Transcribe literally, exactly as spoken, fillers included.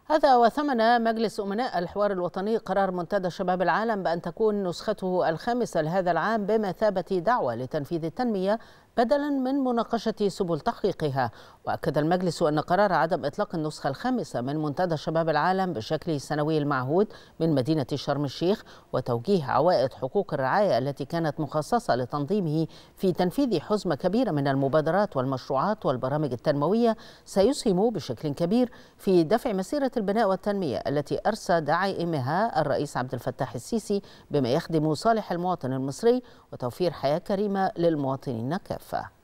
هذا وثمن مجلس أمناء الحوار الوطني قرار منتدى شباب العالم بأن تكون نسخته الخامسة لهذا العام بمثابة دعوة لتنفيذ التنمية بدلا من مناقشة سبل تحقيقها. وأكد المجلس أن قرار عدم إطلاق النسخة الخامسة من منتدى شباب العالم بشكله السنوي المعهود من مدينة شرم الشيخ وتوجيه عوائد حقوق الرعاية التي كانت مخصصة لتنظيمه في تنفيذ حزمة كبيرة من المبادرات والمشروعات والبرامج التنموية سيسهم بشكل كبير في دفع مسيرة البناء والتنمية التي أرسى دعائمها الرئيس عبد الفتاح السيسي بما يخدم صالح المواطن المصري وتوفير حياة كريمة للمواطنين كافة.